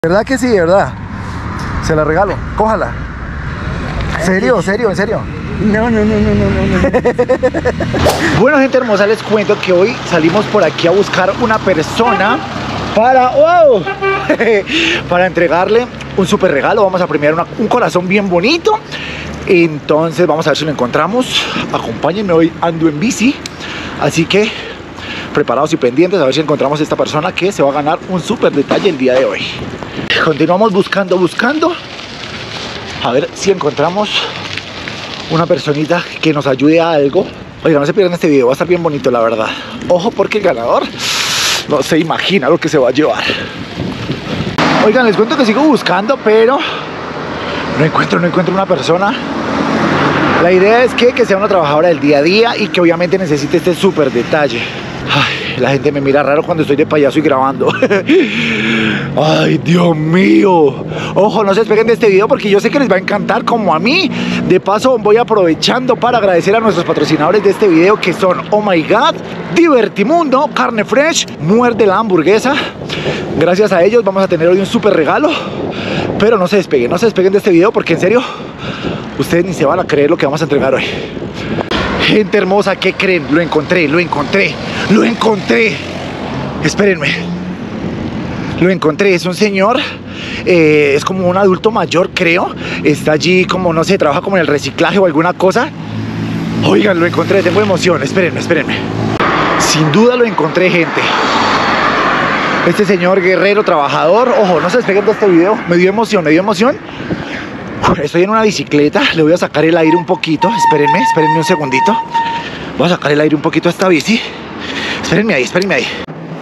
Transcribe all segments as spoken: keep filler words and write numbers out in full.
¿Verdad que sí? De verdad. Se la regalo. Cójala. ¿Serio? ¿Serio? ¿En serio? No, no, no, no, no, no. Bueno, gente hermosa, les cuento que hoy salimos por aquí a buscar una persona para, wow, para entregarle un súper regalo. Vamos a premiar una, un corazón bien bonito. Entonces vamos a ver si lo encontramos. Acompáñenme, hoy ando en bici, así que preparados y pendientes a ver si encontramos a esta persona que se va a ganar un súper detalle el día de hoy. Continuamos buscando, buscando, a ver si encontramos una personita que nos ayude a algo. Oiga, no se pierdan este video, va a estar bien bonito, la verdad. Ojo, porque el ganador no se imagina lo que se va a llevar. Oigan, les cuento que sigo buscando, pero no encuentro, no encuentro una persona. La idea es que, que sea una trabajadora del día a día y que obviamente necesite este súper detalle. Ay, la gente me mira raro cuando estoy de payaso y grabando. Ay, Dios mío. Ojo, no se despeguen de este video porque yo sé que les va a encantar como a mí. De paso, voy aprovechando para agradecer a nuestros patrocinadores de este video, que son Oh My God, Divertimundo, Carne Fresh, Muerde la Hamburguesa. Gracias a ellos vamos a tener hoy un súper regalo. Pero no se despeguen, no se despeguen de este video porque en serio, ustedes ni se van a creer lo que vamos a entregar hoy. Gente hermosa, ¿qué creen? Lo encontré, lo encontré, lo encontré. Espérenme. Lo encontré, es un señor, eh, es como un adulto mayor, creo. Está allí como, no sé, trabaja como en el reciclaje o alguna cosa. Oigan, lo encontré, tengo emoción. Espérenme, espérenme. Sin duda lo encontré, gente. Este señor guerrero, trabajador. Ojo, no se despeguen de este video. Me dio emoción, me dio emoción. Estoy en una bicicleta, le voy a sacar el aire un poquito. Espérenme, espérenme un segundito. Voy a sacar el aire un poquito a esta bici. Espérenme ahí, espérenme ahí.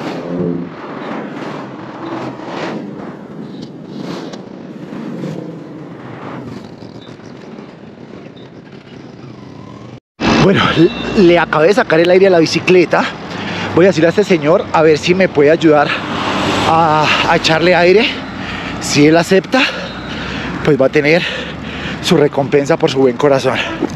Bueno, le acabé de sacar el aire a la bicicleta. Voy a decirle a este señor a ver si me puede ayudar a, a echarle aire. Si él acepta, pues va a tener su recompensa por su buen corazón.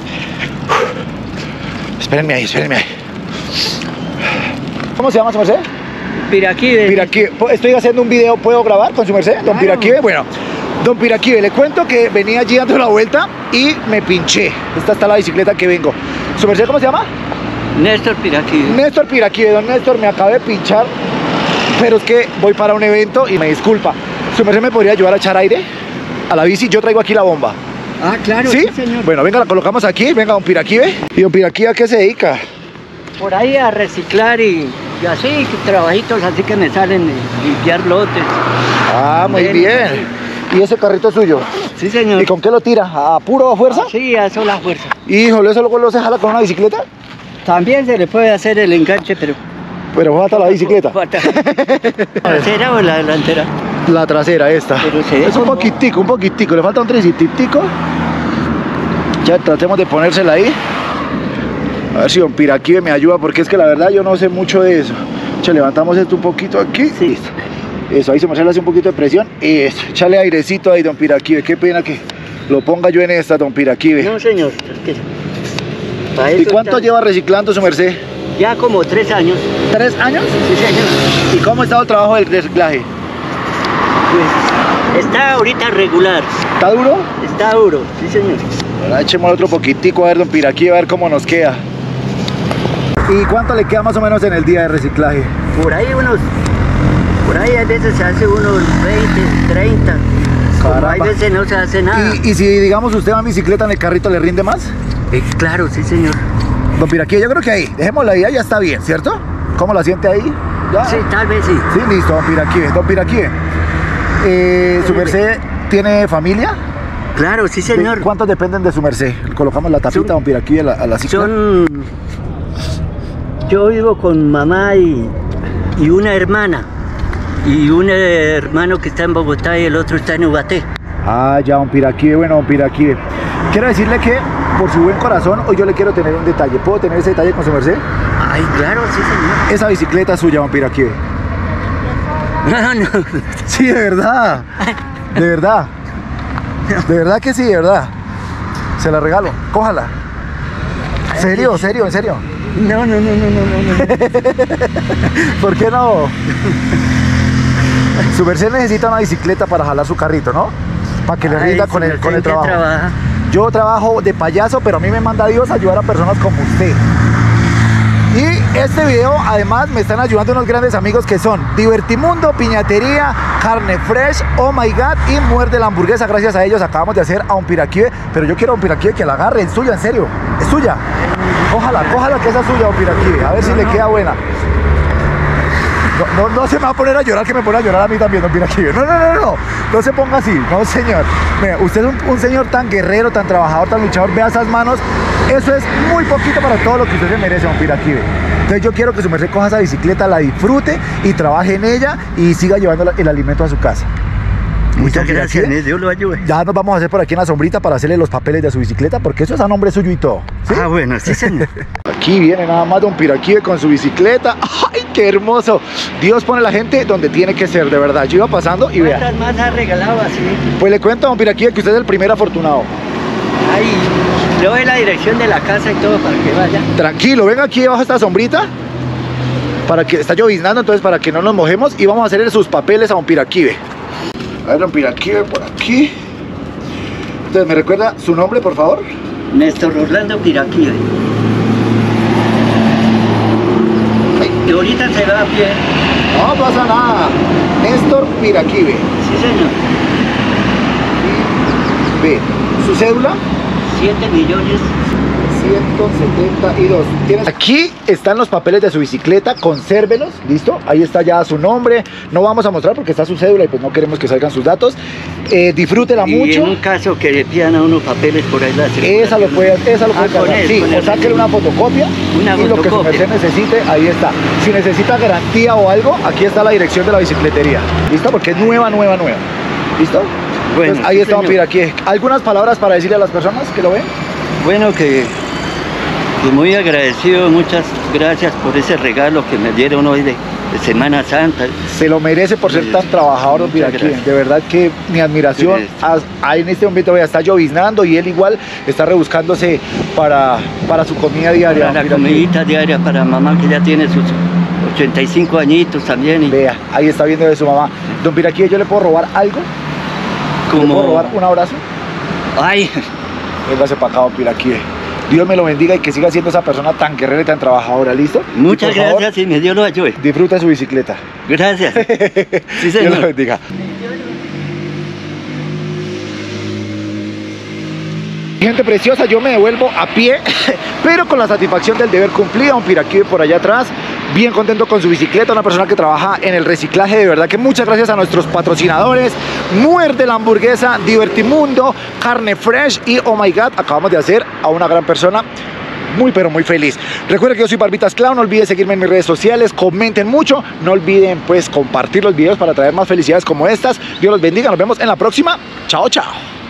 Uf. Espérenme ahí, espérenme ahí. ¿Cómo se llama su merced? Piraquive. Piraquive. Estoy haciendo un video, ¿puedo grabar con su merced? Don claro. Piraquive, bueno. Don Piraquive, le cuento que venía allí dando la vuelta y me pinché. Esta está la bicicleta que vengo. ¿Su merced cómo se llama? Néstor Piraquive. Néstor Piraquive, don Néstor, me acabé de pinchar, pero es que voy para un evento y me disculpa. ¿Su merced me podría ayudar a echar aire a la bici? Yo traigo aquí la bomba. Ah, claro, ¿sí? Sí, señor. Bueno, venga, la colocamos aquí. Venga, don Piraquive. ¿Y don Piraquive a qué se dedica? Por ahí a reciclar y, y así, trabajitos así que me salen, limpiar lotes. Ah, muy bien. bien. ¿Y ese carrito es suyo? Sí, señor. ¿Y con qué lo tira? ¿A puro fuerza? Ah, sí, a sola fuerza. Híjole, ¿eso luego lo se jala con una bicicleta? También se le puede hacer el enganche, pero... Pero falta la bicicleta. Falta. ¿La trasera o la delantera? La trasera, esta. Pero se es un como... poquitico, un poquitico. Le falta un tricitico. Ya tratemos de ponérsela ahí. A ver si don Piraquive me ayuda, porque es que la verdad yo no sé mucho de eso. Che, levantamos esto un poquito aquí. Sí. Listo. Eso, ahí se me hace un poquito de presión. Eso, échale airecito ahí, don Piraquive. Qué pena que lo ponga yo en esta, don Piraquive. No, señor. Es que... ¿Y cuánto está... lleva reciclando su merced? Ya como tres años. ¿Tres años? Sí, señor. ¿Y cómo ha estado el trabajo del reciclaje? Pues está ahorita regular. ¿Está duro? Está duro, sí, señor. Ahora echemos otro poquitico a ver, don Piraquive, a ver cómo nos queda. ¿Y cuánto le queda más o menos en el día de reciclaje? Por ahí unos... Por ahí a veces se hace unos veinte, treinta. Como hay veces no se hace nada. ¿Y, y si digamos usted va en bicicleta en el carrito, le rinde más? Eh, claro, sí, señor. Don Piraquive, yo creo que ahí, dejémosla ahí, ya está bien, ¿cierto? ¿Cómo la siente ahí? ¿Ya? Sí, tal vez sí. Sí, listo, don Piraquive. Don Piraquive, eh, ¿su merced tiene familia? Claro, sí, señor. ¿De ¿Cuántos dependen de su merced? Colocamos la tapita, son, don Piraquive, a la, a la cicla. Son... Yo vivo con mamá y, y una hermana. Y un hermano que está en Bogotá y el otro está en Ubaté. Ah, ya, don Piraquive, bueno, don Piraquive. Quiero decirle que por su buen corazón hoy yo le quiero tener un detalle. ¿Puedo tener ese detalle con su merced? Ay, claro, sí, señor. Esa bicicleta es suya, don Piraquive. No, no. Sí, de verdad. De verdad. De verdad que sí, de verdad. Se la regalo. Cójala. ¿Serio? ¿Serio? ¿En serio? No, no, no, no, no, no. ¿Por qué no? Su merced necesita una bicicleta para jalar su carrito, ¿no? Para que le Ay, rinda su con el, merced, con el ¿en qué trabajo. trabaja? Yo trabajo de payaso, pero a mí me manda Dios a ayudar a personas como usted. Y este video, además, me están ayudando unos grandes amigos que son Divertimundo, Piñatería, Carne Fresh, Oh My God y Muerde la Hamburguesa. Gracias a ellos acabamos de hacer a un piraquive, pero yo quiero a un piraquive que la agarre, es suya, en serio, es suya. Cójala, cójala que esa es suya, un piraquive, a ver si le queda buena. No, no, no se me va a poner a llorar, que me pone a llorar a mí también, don Piraquive. No, no, no, no, no se ponga así, no señor. Mira, usted es un, un señor tan guerrero, tan trabajador, tan luchador, vea esas manos. Eso es muy poquito para todo lo que usted se merece, don Piraquive. Entonces yo quiero que su merced coja esa bicicleta, la disfrute y trabaje en ella y siga llevando el alimento a su casa. Muchas gracias, Dios lo ayude. Ya nos vamos a hacer por aquí en la sombrita para hacerle los papeles de su bicicleta, porque eso es a nombre suyo y todo, ¿sí? Ah, bueno, sí, señor. Aquí viene nada más don Piraquive con su bicicleta. ¡Ay, qué hermoso! Dios pone a la gente donde tiene que ser, de verdad. Yo iba pasando y vea. ¿Cuántas más ha regalado así? Pues le cuento a don Piraquive que usted es el primer afortunado. Ay, le doy la dirección de la casa y todo para que vaya. Tranquilo, venga aquí debajo de esta sombrita. Para que está lloviznando, entonces para que no nos mojemos. Y vamos a hacerle sus papeles a don Piraquive. A ver, don Piraquive, por aquí. Entonces, ¿me recuerda su nombre, por favor? Néstor Orlando Piraquive. Y ahorita se va a pie. No pasa nada. Néstor Piraquive. Sí, señor. Ve, su cédula. siete millones. ciento setenta y dos. ¿Tienes? Aquí están los papeles de su bicicleta, consérvelos, ¿listo? Ahí está ya su nombre, no vamos a mostrar porque está su cédula y pues no queremos que salgan sus datos. Eh, disfrútela Y mucho. en un caso que le pidan a unos papeles por ahí la Esa lo puede, esa lo puede ah, con cargar, él, sí, con o él, sáquele sí. una fotocopia Una y lo que su fotocopia. merced necesite, ahí está. Si necesita garantía o algo, aquí está la dirección de la bicicletería, ¿listo? Porque es nueva, nueva, nueva, ¿listo? Bueno, Entonces, ahí sí, está don señor. Piraquive. ¿Algunas palabras para decirle a las personas que lo ven? Bueno, que, que muy agradecido, muchas gracias por ese regalo que me dieron hoy de, de Semana Santa. Se lo merece por ser tan trabajador, don Muchas Piraquive. gracias. De verdad que mi admiración. Gracias. Ahí en este momento vea, está lloviznando y él igual está rebuscándose para, para su comida diaria. Para don la Piraquive. comidita diaria para mamá que ya tiene sus ochenta y cinco añitos también. Y Vea, ahí está viendo de su mamá. Don Piraquive, ¿yo le puedo robar algo? ¿Le puedo como... robar un abrazo? Ay, Véngase para acá, don Piraquive. Dios me lo bendiga y que siga siendo esa persona tan guerrera y tan trabajadora, ¿listo? muchas Y por favor, gracias y me Dios lo ayude. disfruta su bicicleta. Gracias. Sí, Dios lo señor. bendiga. Gente preciosa, yo me devuelvo a pie, pero con la satisfacción del deber cumplido. Un Piraquive por allá atrás, bien contento con su bicicleta, una persona que trabaja en el reciclaje. De verdad que muchas gracias a nuestros patrocinadores, Muerde la Hamburguesa, Divertimundo, Carne Fresh y Oh My God. Acabamos de hacer a una gran persona muy pero muy feliz. Recuerden que yo soy Barbitas Clown, no olviden seguirme en mis redes sociales, comenten mucho, no olviden pues compartir los videos para traer más felicidades como estas. Dios los bendiga, nos vemos en la próxima. Chao, chao.